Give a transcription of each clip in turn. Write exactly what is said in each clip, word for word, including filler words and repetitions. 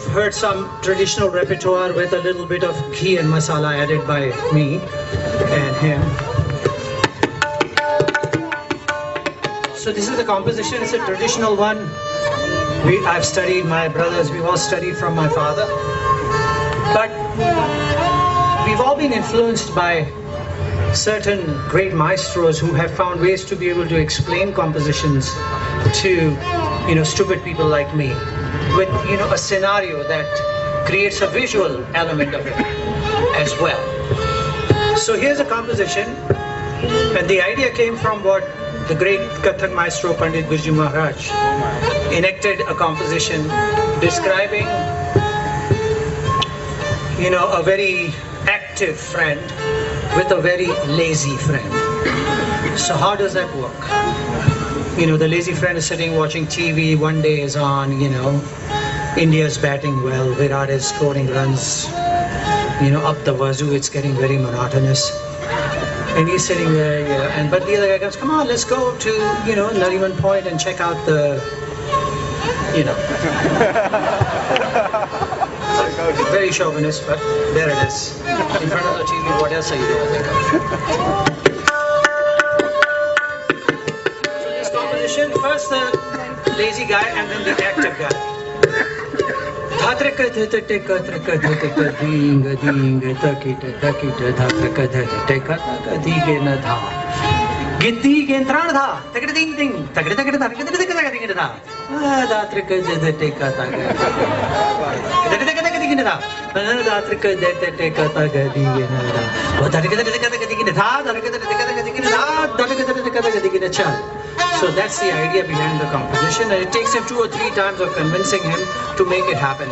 heard some traditional repertoire with a little bit of ghee and masala added by me and him. So this is a composition, it's a traditional one. We, I've studied, my brothers, we've all studied from my father. But we've all been influenced by certain great maestros who have found ways to be able to explain compositions to, you know, stupid people like me, with, you know, a scenario that creates a visual element of it as well. So here's a composition, and the idea came from what the great Kathak maestro Pandit Birju Maharaj enacted a composition describing, you know, a very active friend with a very lazy friend. So how does that work? You know, the lazy friend is sitting watching T V, one day is on, you know, India's batting well, Virat is scoring runs, you know, up the wazoo, it's getting very monotonous. And he's sitting there, yeah, and but the other guy comes, come on, let's go to, you know, Nariman Point and check out the, you know. Very chauvinist, but there it is. In front of the T V, what else are you doing? So this composition, first the lazy guy and then the active guy. Dhatrika dhatrika dhatrika dhatrika dhinga dhinga dhakita dhakita dhatrika dhatrika dhaka dhigena dha. Gitti gentran dha. Takita ding ding. Takita takita takita takita takita dha. Dhatrika dhatrika dhaka. Takita takita takita dha. Dhatrika dhatrika dhaka dhigena dha. Dhatrika dhatrika dhaka dhigena dha. Dhatrika dhatrika dhaka dhigena dha. Dhatrika dhatrika dhaka dhigena cha. So that's the idea behind the composition, and it takes him two or three times of convincing him to make it happen.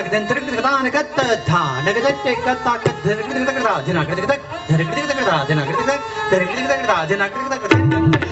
then Trigata Nakata, Nagate Kata, Dinakata, Dinakata, Dinakata, Dinakata, Dinakata.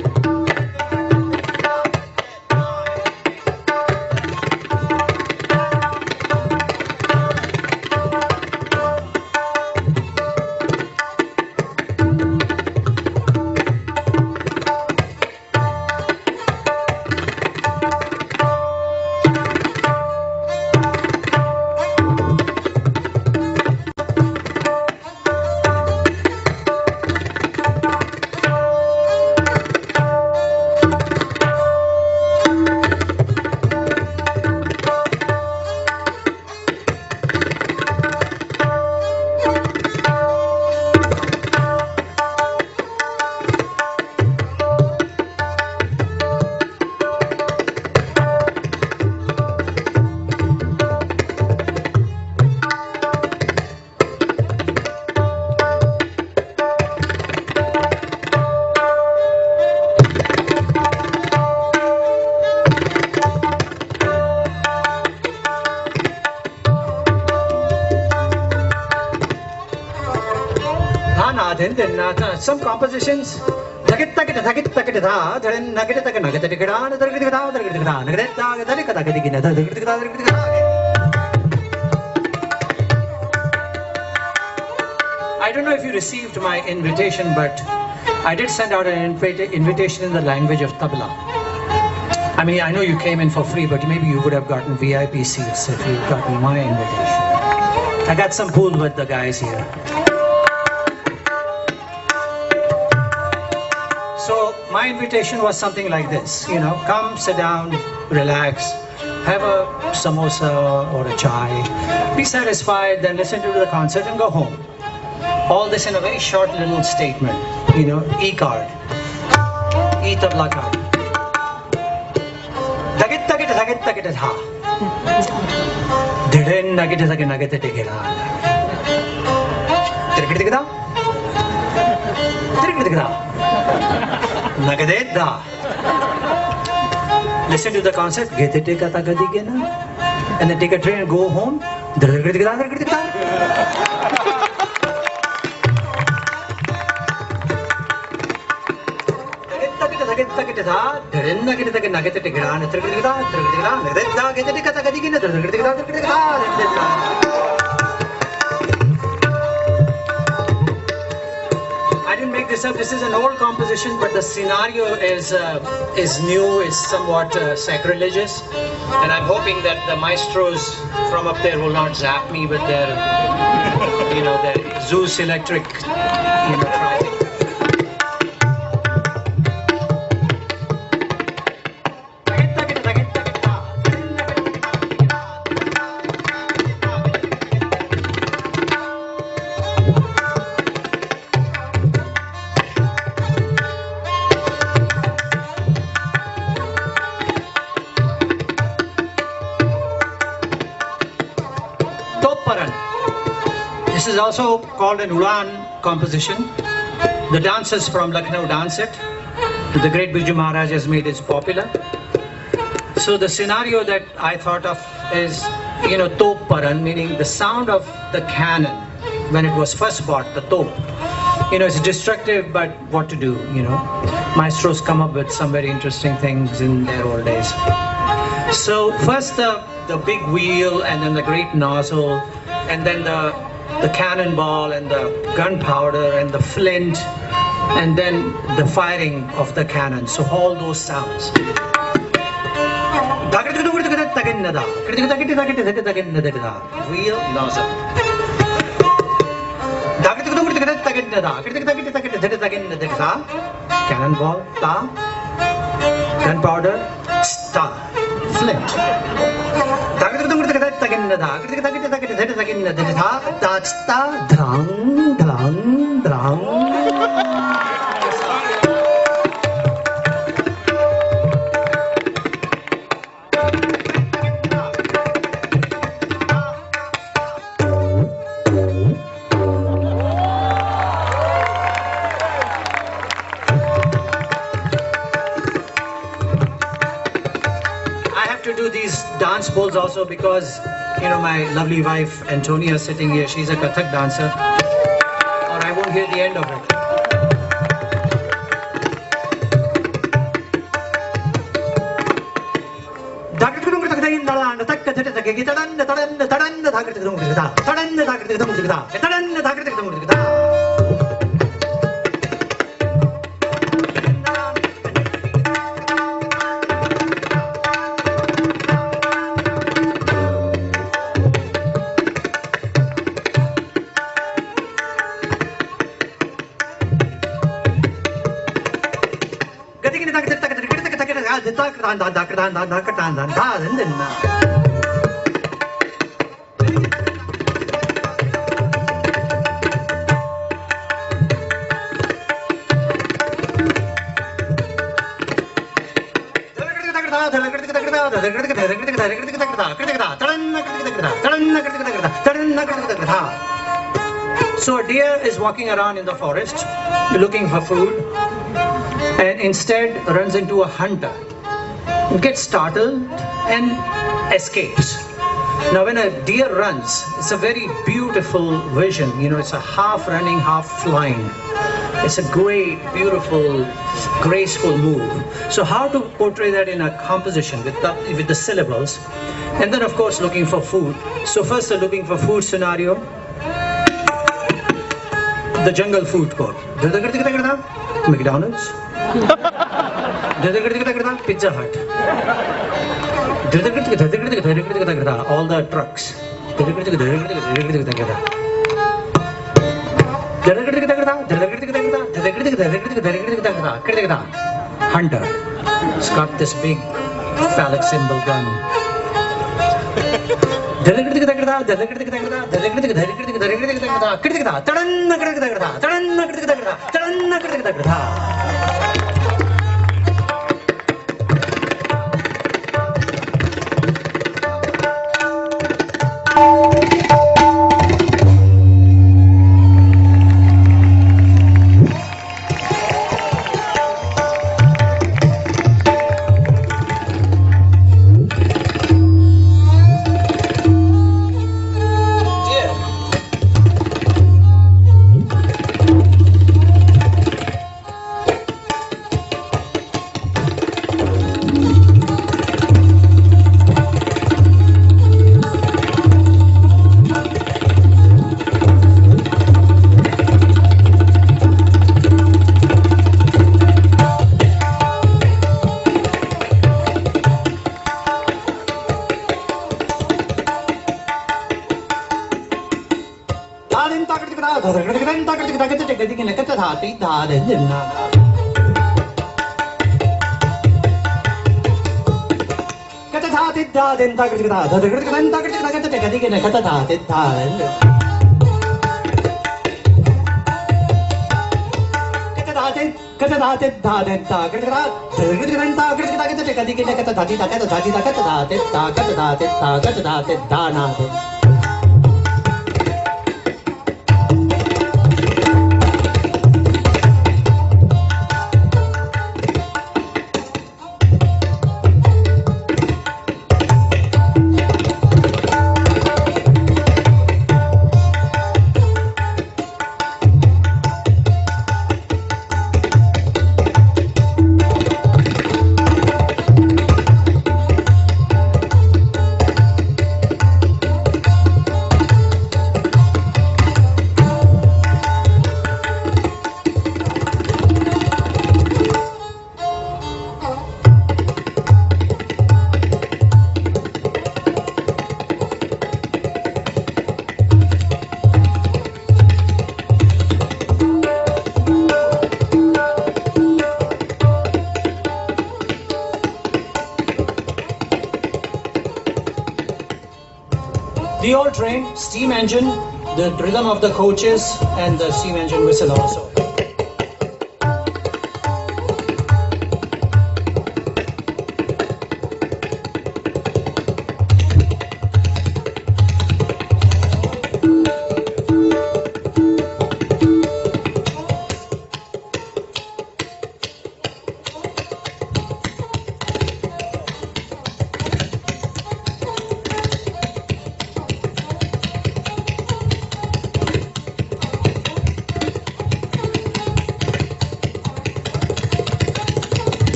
Some compositions I don't know if you received my invitation, but I did send out an invita invitation in the language of tabla. I mean, I know you came in for free, but maybe you would have gotten V I P seats if you'd gotten my invitation. I got some pull with the guys here. So my invitation was something like this, you know, come, sit down, relax, have a samosa or a chai, be satisfied, then listen to the concert and go home. All this in a very short little statement, you know, e-card, e-tabla card. Dagit dagit dagit dagit ha. Didin nagit dagit nagit dagit ha. Dagit dagit ha. Dagit dagit ha. Nagadeda. Listen to the concert, get it, take a tagadigena, and then take a train and go home. I didn't make this up. This is an old composition, but the scenario is uh, is new, is somewhat uh, sacrilegious, and I'm hoping that the maestros from up there will not zap me with their, you know, their Zeus electric, you know, try. This is also called an Udan composition. The dancers from Lucknow dance it. The great Birju Maharaj has made it popular. So the scenario that I thought of is, you know, top paran, meaning the sound of the cannon when it was first bought, the top. You know, it's destructive, but what to do, you know. Maestros come up with some very interesting things in their old days. So first the, the big wheel, and then the great nozzle, and then the the cannonball and the gunpowder and the flint, and then the firing of the cannon. So all those sounds. Wheel, nozzle. Cannonball, ta. Gunpowder, sta. Flint. I have to do these dance poles also because you know, my lovely wife Antonia sitting here, she's a Kathak dancer, or I won't hear the end of it. So a deer is walking around in the forest looking for food, and instead runs into a hunter, gets startled and escapes. Now when a deer runs, it's a very beautiful vision. You know, it's a half running, half flying. It's a great, beautiful, graceful move. So how to portray that in a composition with the, with the syllables? And then of course looking for food. So first the looking for food scenario. The jungle food court. McDonald's. Pizza Hut. All the trucks. Hunter. It's got this big phallic symbol gun. The old train, steam engine, the rhythm of the coaches and the steam engine whistle also.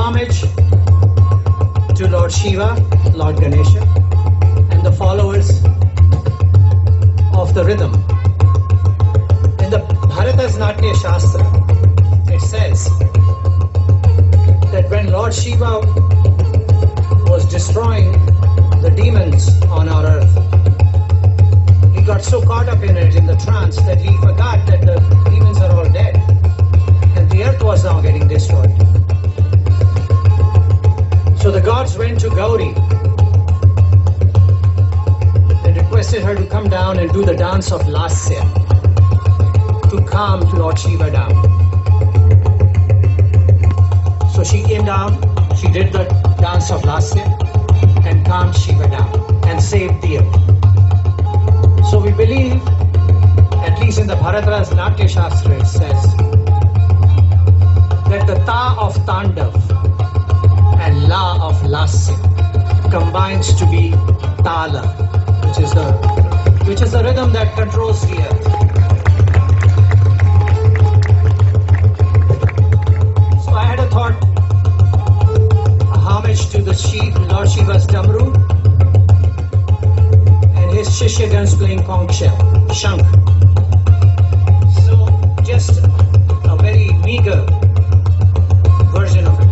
homage to Lord Shiva, Lord Ganesha, and the followers of the rhythm. In the Bharata's Natya Shastra, it says that when Lord Shiva was destroying the demons on our earth, he got so caught up in it, in the trance, that he forgot that the demons are all dead and the earth was now getting destroyed. So the gods went to Gauri and requested her to come down and do the dance of Lasya to calm Lord Shiva down. So she came down, she did the dance of Lasya and calmed Shiva down and saved the earth. So we believe, at least in the Bharata's Natya Shastra, it says that the Ta of Tandav and La of Lasya combines to be Tala, which is the which is the rhythm that controls the earth. So I had a thought, a homage to the Shiva, Lord Shiva's Damru, and his Shishyagans playing conch shell, Shankh. So just a very meager version of it.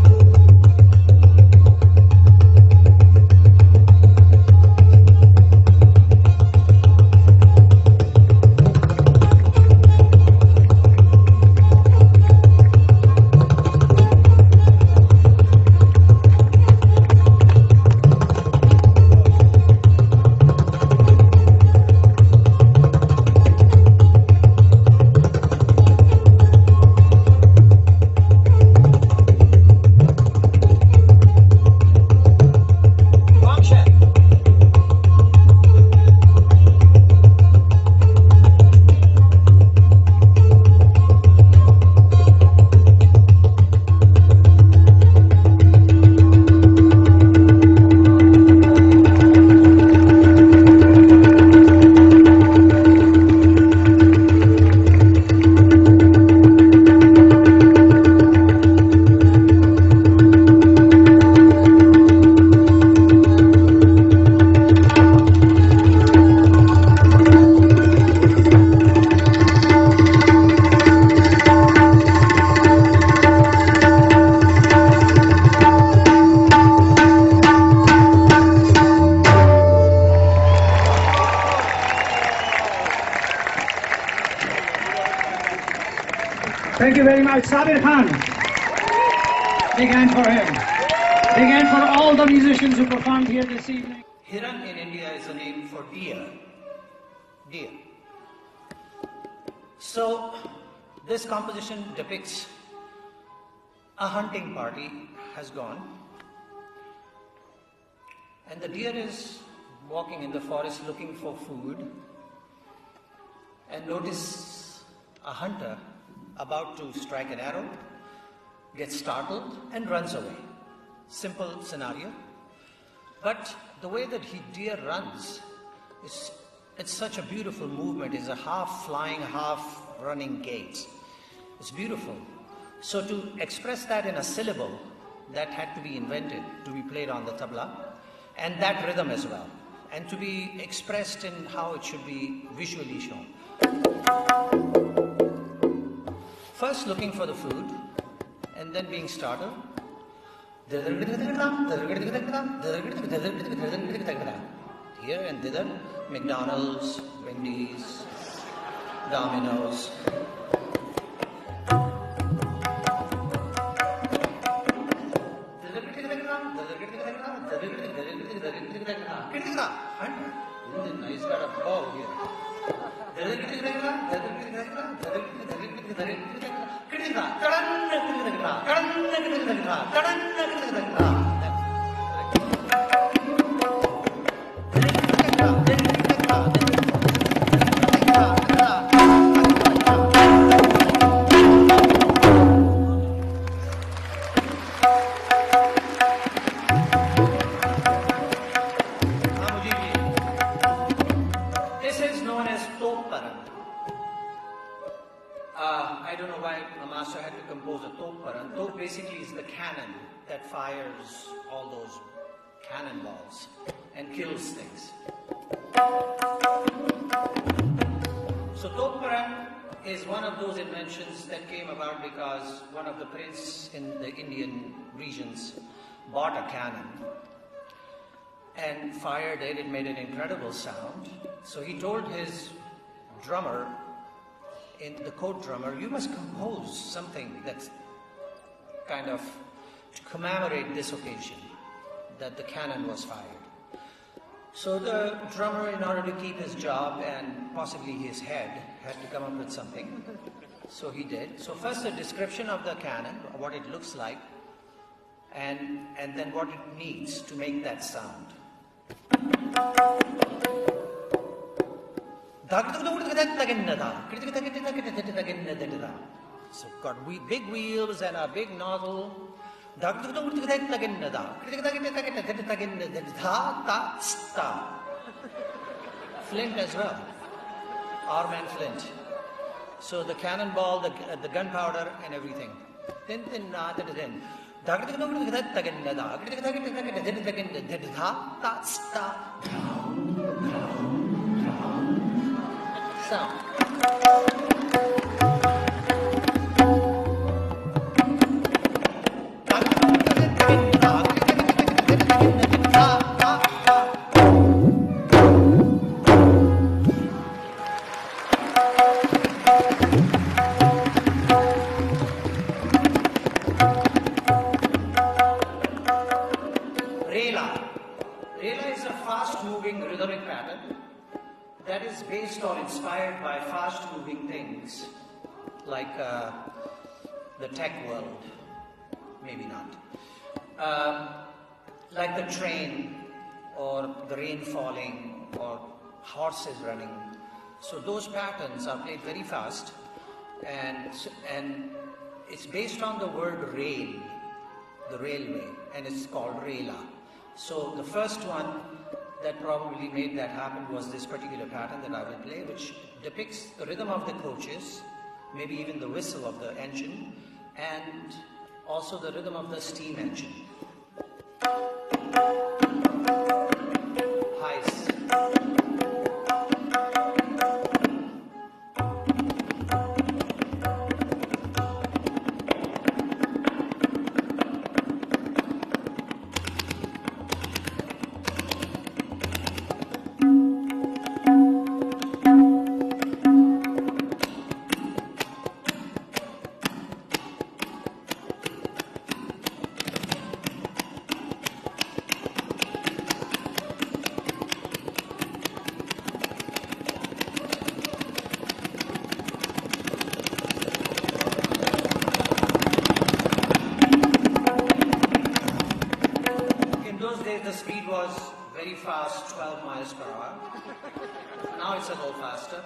Thank you very much, Sabir Khan. Big hand for him. Big hand for all the musicians who performed here this evening. Hiran in India is a name for deer. Deer. So, this composition depicts a hunting party has gone, and the deer is walking in the forest looking for food, and notice a hunter about to strike an arrow, gets startled and runs away. Simple scenario. But the way that he deer runs, is, it's such a beautiful movement. It's a half flying, half running gait. It's beautiful. So to express that in a syllable, that had to be invented to be played on the tabla, and that rhythm as well, and to be expressed in how it should be visually shown. First looking for the food, and then being startled. Here and thither, McDonald's, Wendy's, Domino's. He's got a bow here. This is known as Topparan. Uh, I don't know why a master had to compose a Topparan. Top basically is the cannon that fires all those cannonballs and kills things. So Tokparan is one of those inventions that came about because one of the princes in the Indian regions bought a cannon and fired it. It made an incredible sound. So he told his drummer, in the court drummer, you must compose something that's kind of to commemorate this occasion that the cannon was fired. So the drummer, in order to keep his job and possibly his head, had to come up with something. So he did. So first a description of the cannon, what it looks like, and, and then what it needs to make that sound. So got we big wheels and a big nozzle. Flint as well. Arm and flint. So the cannonball, the, uh, the gunpowder and everything. Then, then, then. Sound. That is based or inspired by fast-moving things like uh, the tech world, maybe not. Um, like the train or the rain falling or horses running. So those patterns are played very fast, and, and it's based on the word rail, the railway, and it's called Rela. So the first one that probably made that happen was this particular pattern that I will play, which depicts the rhythm of the coaches, maybe even the whistle of the engine, and also the rhythm of the steam engine. Highs. The speed was very fast, twelve miles per hour. Now it's a little faster.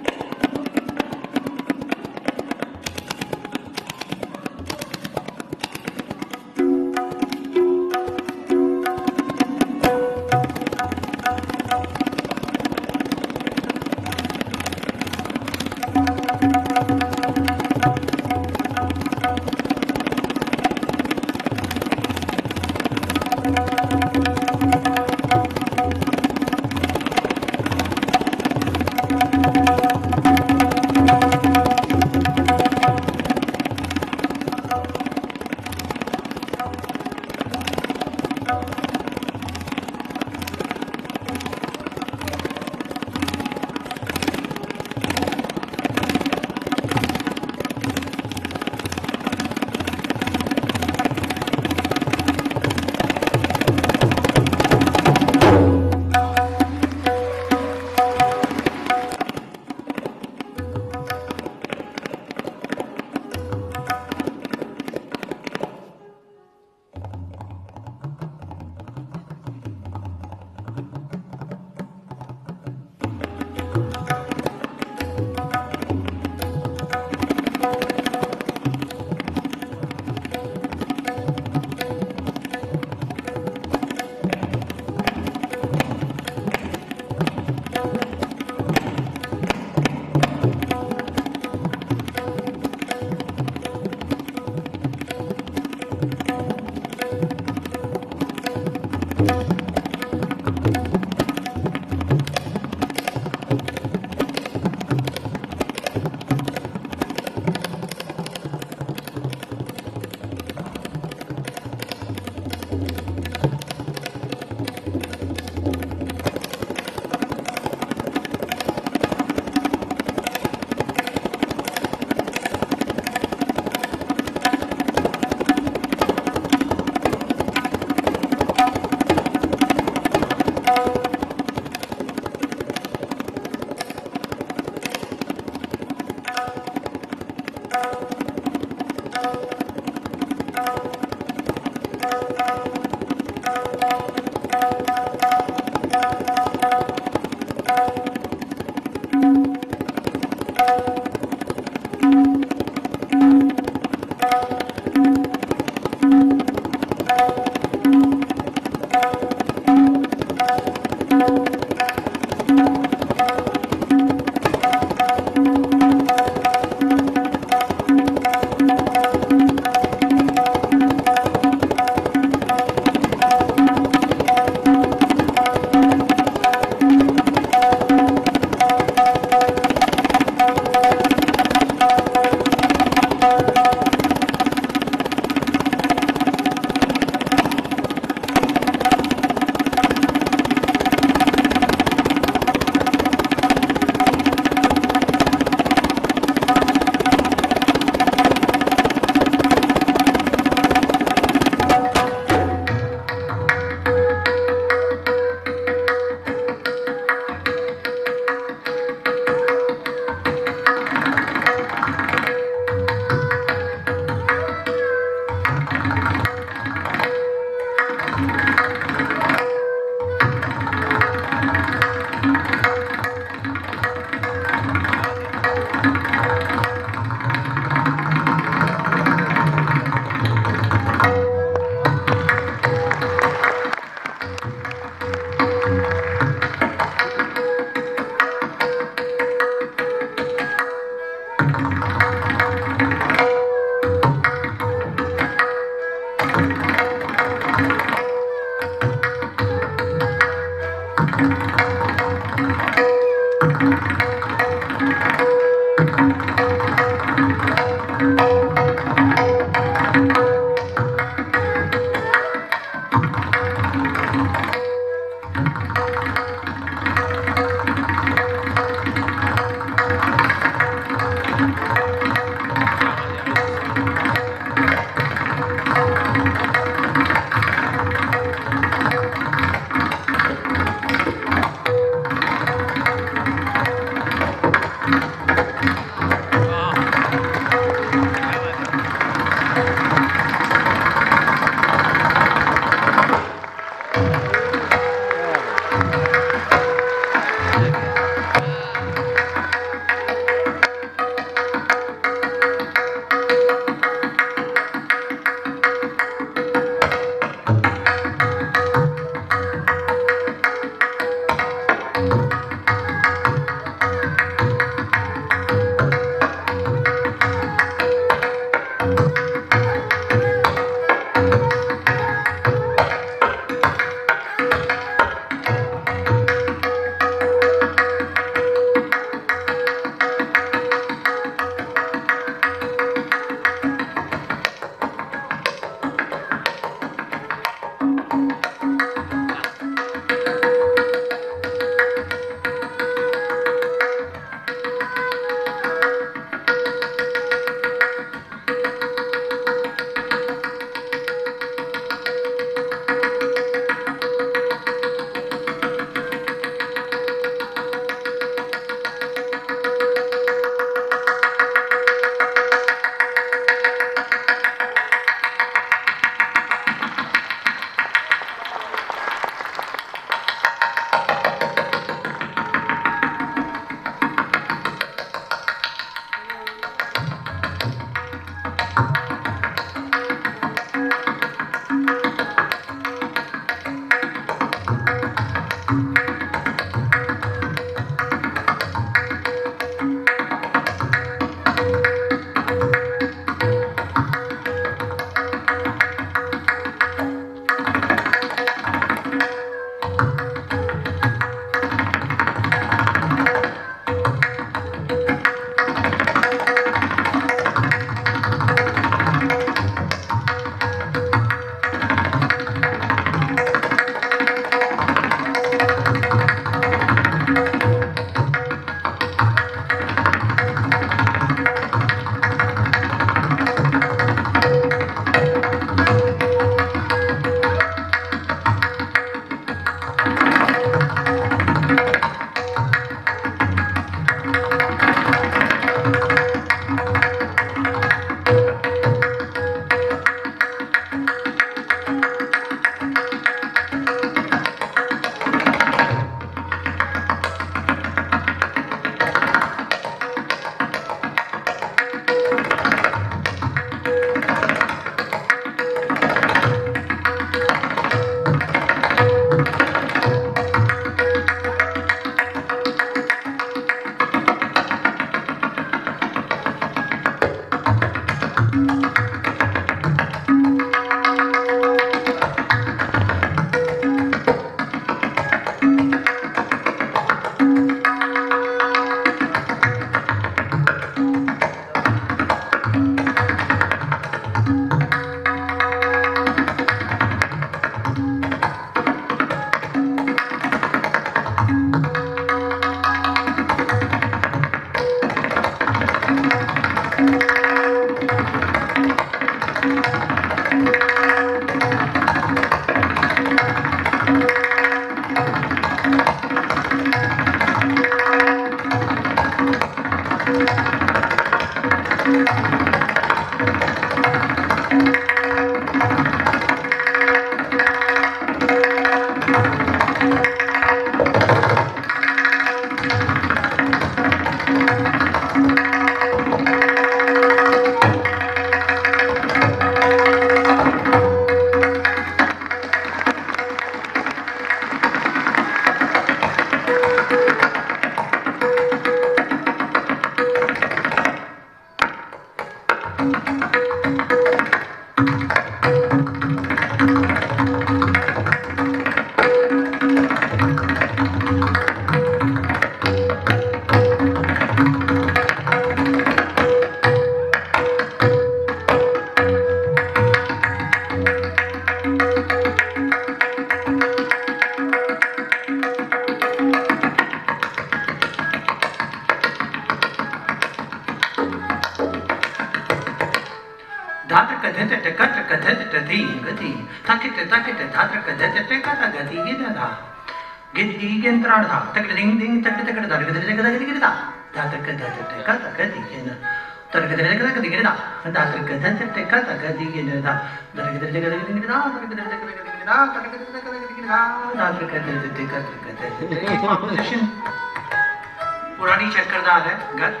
पुरानी चक्रधार है गत।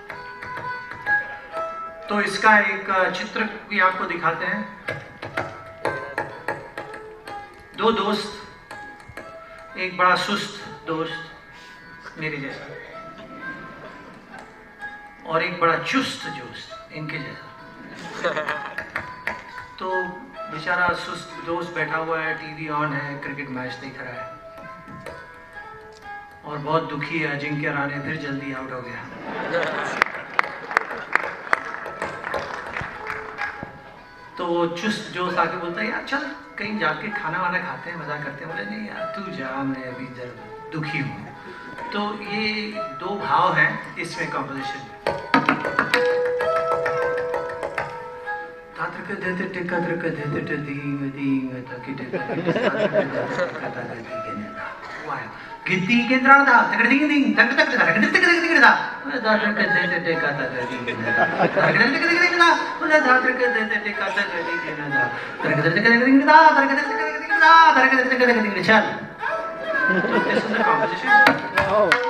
तो इसका एक चित्र भी आपको दिखाते हैं। दो दोस्त, एक बड़ा सुस्त दोस्त मेरे जैसा और एक बड़ा चुस्त दोस्त इनके जैसा। तो बेचारा सुस्त दोस्त बैठा हुआ है, टीवी ऑन है, क्रिकेट मैच देख रहा है और बहुत दुखी है, अजिंक्य रहाणे फिर जल्दी आउट हो गया। तो वो चुस्त जोश आके बोलता है, यार चल कहीं जाके खाना वाना खाते हैं, मजा करते हैं। बोले नहीं यार तू जा, मैं अभी जरा दुखी हूँ। तो ये दो भाव हैं इसमें कॉम्पोजिशन में। गिद्दी केंद्राण था तगड़ी दिंग दिंग तग तग तग तग तग तग था दादर के दे दे टेका था तगड़ी तग तग तग तग था बोला दादर के दे दे टेका था तगड़ी केना था तग तग तग तग था तग तग तग तग था तग तग तग तग चल। तो this is the composition.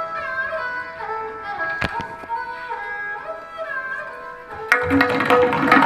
Thank you.